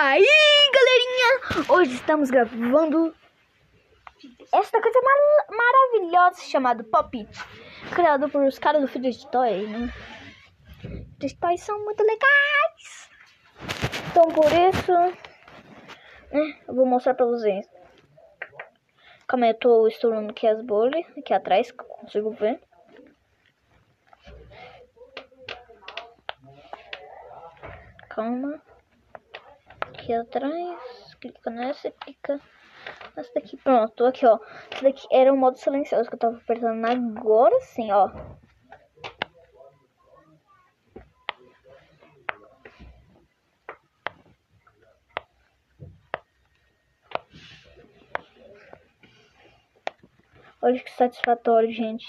Aí, galerinha, hoje estamos gravando esta coisa maravilhosa chamada Pop, criado por os caras do Fidget Toy, né? Fidget Toys são muito legais. Então, por isso, eu vou mostrar pra vocês. Calma aí, eu tô estourando aqui as bolhas, aqui atrás, que eu consigo ver. Calma. Aqui atrás, clica nessa, clica nessa daqui, pronto, aqui ó, esse daqui era o modo silencioso que eu tava apertando agora sim, ó. Olha que satisfatório, gente.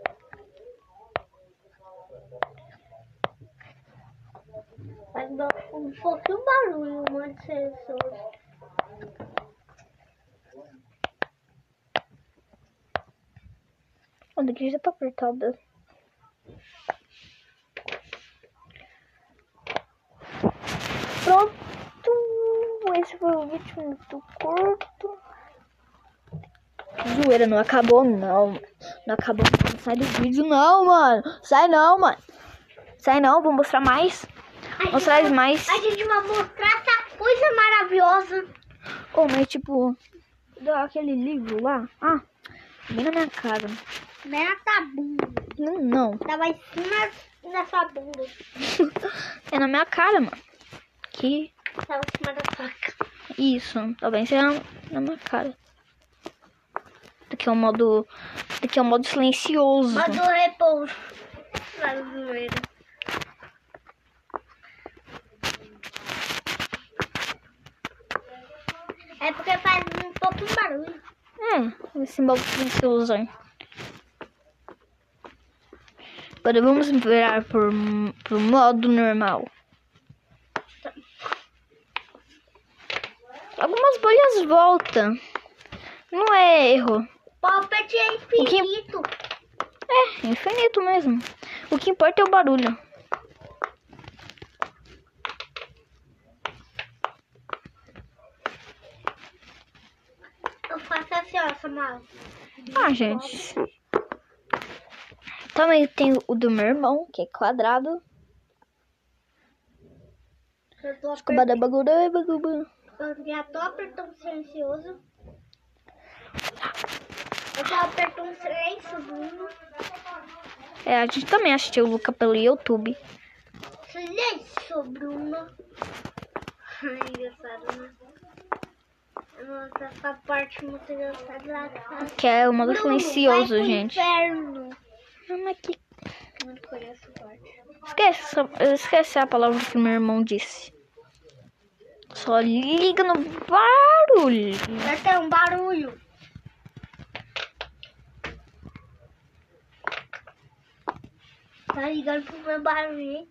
Mas um pouquinho barulho, um monte de sensores. O daqui já tá apertado. Pronto. Esse foi o vídeo muito curto. Zoeira, não acabou não. Não acabou não. Sai do vídeo não, mano. Sai não, mano. Sai não, vou mostrar mais. Mostrar mais. A gente vai mostrar essa coisa maravilhosa. Oh, mas tipo, aquele livro lá. Ah, bem na minha cara. Bem na tua bunda. Não. Tava em cima dessa bunda. É na minha cara, mano. Aqui. Tava em cima da tua cara. Isso, tá bem, você é na minha cara. Daqui é o modo. Daqui é o modo silencioso. Modo repouso. Vai, zoeira. É porque faz um pouquinho de barulho. Esse modo silencioso aí. Agora vamos virar pro modo normal. Algumas bolhas voltam. Não é erro. Poppet é infinito. É infinito mesmo. O que importa é o barulho. Eu faço assim, ó, Samuel. Ah, gente. Também tem o do meu irmão, que é quadrado. Eu tô Eu já tô apertando silencioso. Eu tô apertando silêncio, Bruno. a gente também assistiu o Luca pelo YouTube. Silêncio, Bruno. Ai, engraçado, né? Nossa, essa parte muito engraçada. Que é o modo silencioso, vai pro gente. Inferno. Mas que... Não conheço essa parte. Esquece a palavra que meu irmão disse. Só liga no barulho. Vai ter um barulho. Tá ligando pro meu barulho, hein?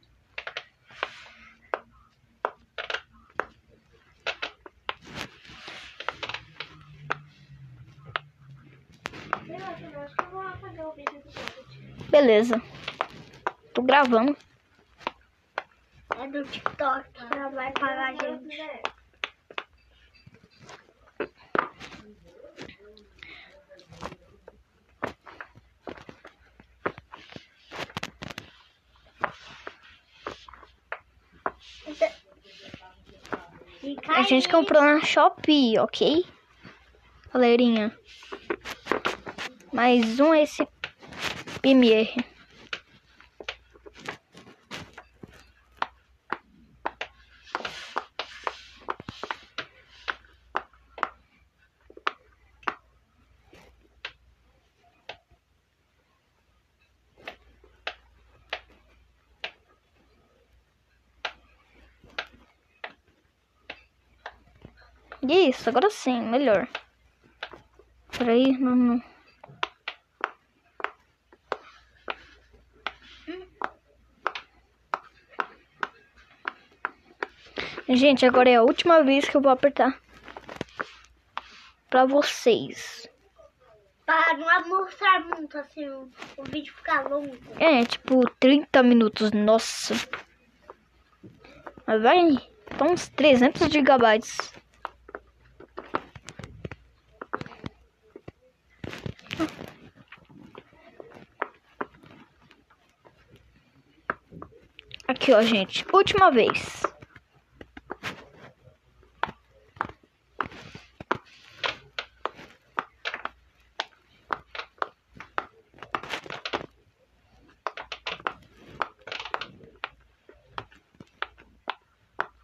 Eu acho que eu vou apagar o vídeo do Poppet. Beleza. Tô gravando. É do TikTok, ela vai pagar a gente. A gente comprou na Shopee, ok? Galerinha. Mais um esse PMR. Isso, agora sim, melhor. Peraí, não. Gente, agora é a última vez que eu vou apertar pra vocês. Para não mostrar muito assim, o vídeo ficar longo. É, tipo 30 minutos, nossa. Mas vai. Tá uns 300 gigabytes. Aqui, ó, gente. Última vez.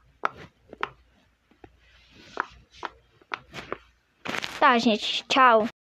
Tá, gente. Tchau.